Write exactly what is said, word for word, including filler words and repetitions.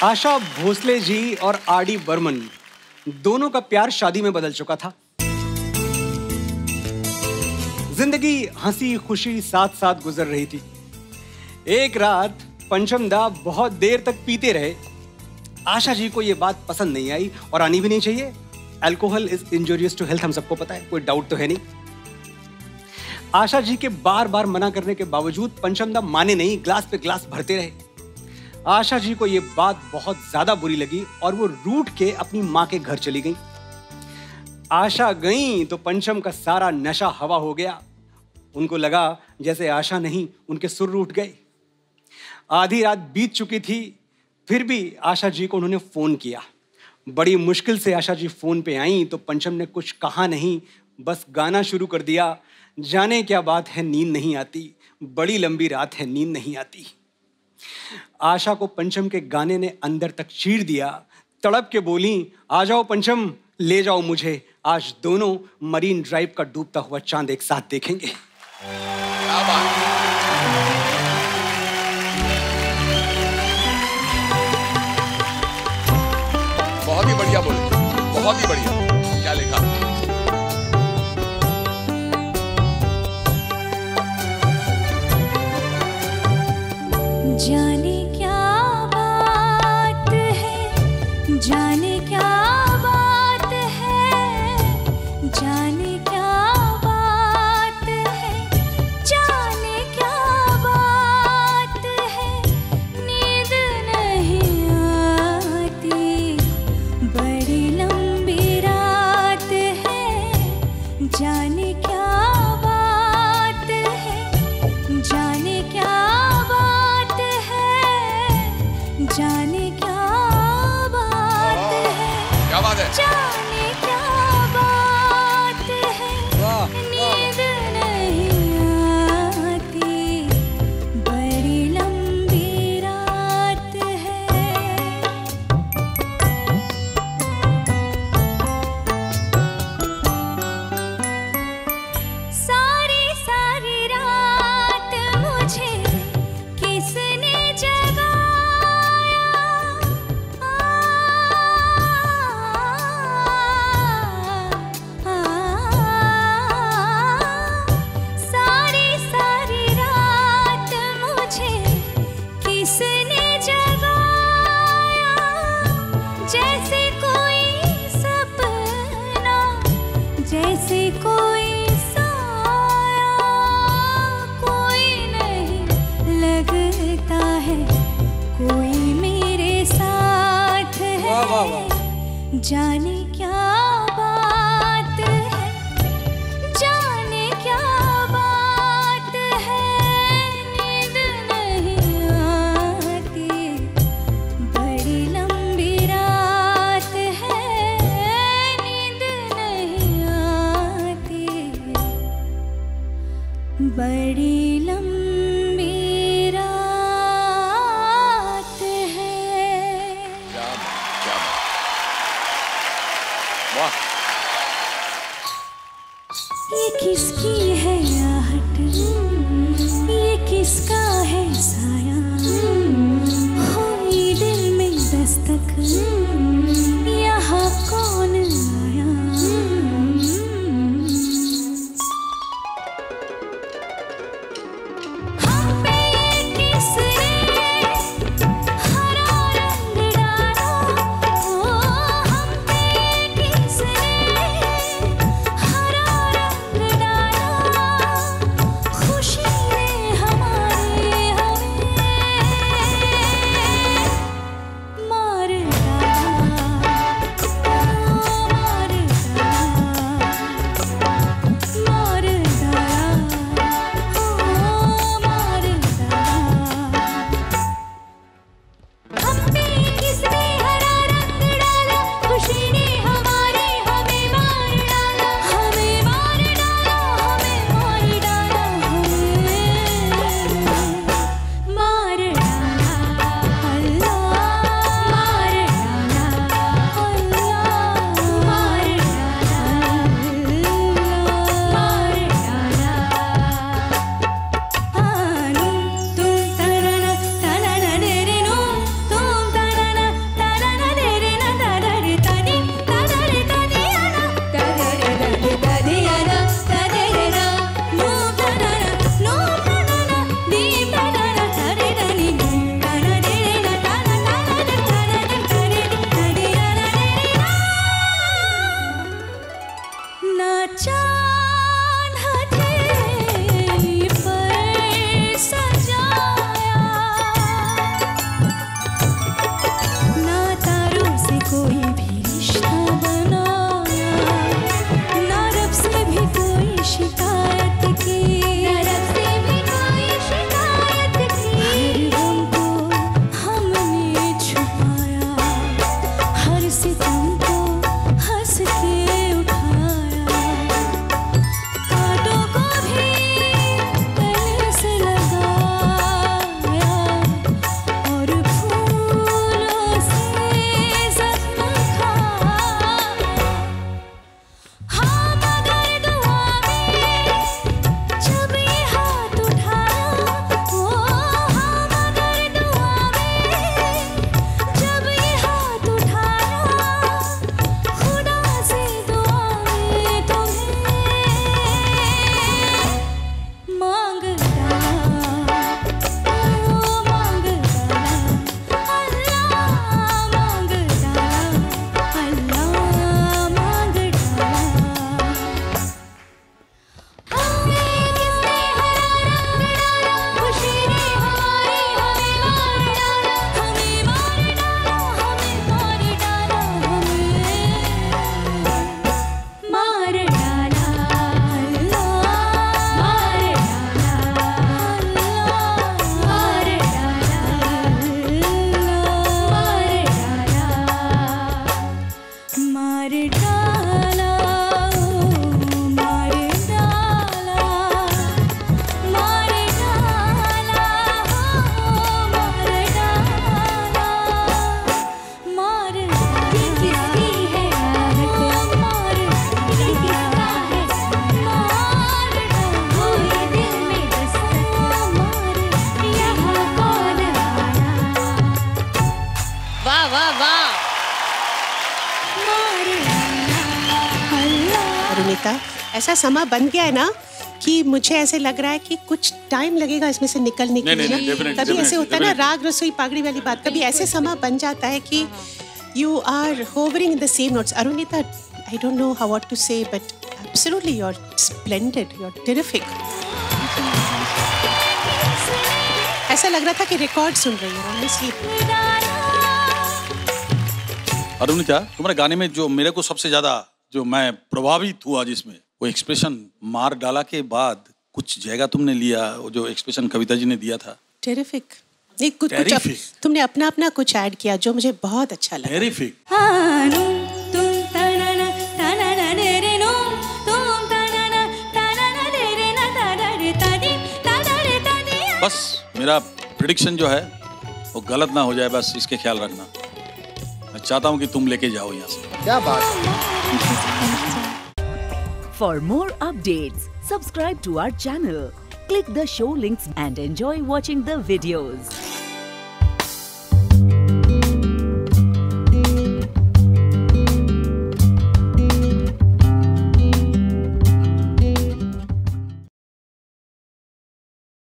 आशा भोसले जी और R D Burman दोनों का प्यार शादी में बदल चुका था। जिंदगी हंसी खुशी साथ साथ गुजर रही थी। एक रात पंचम दा बहुत देर तक पीते रहे। आशा जी को यह बात पसंद नहीं आई और आनी भी नहीं चाहिए। Alcohol is injurious to health, हम सबको पता है, कोई डाउट तो है नहीं। आशा जी के बार बार मना करने के बावजूद पंचम दा माने नहीं, ग्लास पे ग्लास भरते रहे। आशा जी को यह बात बहुत ज्यादा बुरी लगी और वो रूठ के अपनी माँ के घर चली गई। आशा गई तो पंचम का सारा नशा हवा हो गया। उनको लगा जैसे आशा नहीं, उनके सुर रूठ गए। आधी रात बीत चुकी थी, फिर भी आशा जी को उन्होंने फोन किया। बड़ी मुश्किल से आशा जी फोन पे आई तो पंचम ने कुछ कहा नहीं, बस गाना शुरू कर दिया। जाने क्या बात है नींद नहीं आती, बड़ी लंबी रात है नींद नहीं आती। आशा को पंचम के गाने ने अंदर तक चीर दिया। तड़प के बोली, आ जाओ पंचम, ले जाओ मुझे, आज दोनों मरीन ड्राइव का डूबता हुआ चांद एक साथ देखेंगे। क्या बात है। बहुत ही बढ़िया बोले, बहुत ही बढ़िया। क्या लिखा? जाने क्या बात है, जाने क्या बात है, जाने क्या बात है, जाने क्या बात है, नींद नहीं आती, बड़ी लंबी रात है, जाने क्या बात है, जाने क्या जाने क्या बात है, क्या बात है, जाने क्या बात है, नींद नहीं आती, बड़ी लंबी रात है। सारी सारी रात मुझे किसने जगा, जैसे कोई साया, कोई नहीं लगता है, कोई मेरे साथ है। जाने क्या बात है, जाने क्या बात है, नींद नहीं आती, बड़ी लंबी रात है, नींद नहीं आती, बड़ी लंबी रात है। क्या बात, क्या बात। वाह। ये किसकी है आहट, ये किसका है साया, हुई दिल में दस्तक, यहाँ कौन आया। हम पे किसने हरा रंग डाला, ओ हम पे किसने हरा रंग डाला, खुश चांद हथेली पर सजाया, ना तारों से कोई भी रिश्ता बनाया, ना रब से भी कोई शिकायत की, ना रब से भी कोई शिकायत की। हर गम को हमने छुपाया, हर सितम को हंस के उठाया, कांटों को भी गले से लगाया और फूलों से जख्म खाया। हाँ मगर दुआ में जब ये हाथ उठाया, ओ हाँ मगर दुआ में जब ये हाथ उठाया, खुदा से दुआ में तुम्हें मांग डाला, ओ मांग डाला, अल्लाह मांग डाला, अल्लाह मांग डाला। हमें किसने हरा रंग डाला, खुशी ने हमारी हमें मार डाला, हमें मार डाला, हमें मार डाला, हमें मार डाला, अल्लाह मार डाला, अल्लाह मार डाला, मार डाला, मार डाला, ओ मार डाला, मार डाला, ओ मार डाला, मार डाला। ये किसकी है आहट, मार डाला, ये किसका है मार डाला, वो ये दिल में दस्तक मार, यहाँ कौन आया, वाह वाह वाह। मार डाला, अल्लाह। अरुणिता, ऐसा समा बन गया है ना कि मुझे ऐसे लग रहा है कि कुछ टाइम लगेगा इसमें से निकलने के नहीं, लिए नहीं, ना। definitely, कभी ऐसे definitely, होता है ना, definitely. राग रसोई पागड़ी वाली बात, कभी ऐसे समा बन जाता है कि you are hovering in the same notes. Arunita, I don't know how what to say, but absolutely you are splendid, you are terrific. ऐसा लग रहा था कि रिकॉर्ड सुन रही हूँ ऑनेस्टली। अरुणिता, तुम्हारे गाने में जो मेरे को सबसे ज्यादा जो मैं प्रभावित हुआ, जिसमें वो एक्सप्रेशन मार डाला के बाद कुछ जगह तुमने लिया, वो जो एक्सप्रेशन कविता जी ने दिया था, टेरिफिक। नहीं, कुछ कुछ अप, Terrific. तुमने अपना अपना कुछ ऐड किया जो मुझे बहुत अच्छा लगा। टेरिफिक। आनु तुम तनना तनना रे नो, तुम तनना तनना रे ना तनरे तनी तनरे तनी। बस मेरा प्रेडिक्शन जो है वो गलत ना हो जाए, बस इसके ख्याल रखना। मैं चाहता हूँ कि तुम लेके जाओ यहाँ से। क्या बात है। For more updates, subscribe to our channel, click the show links and enjoy watching the videos.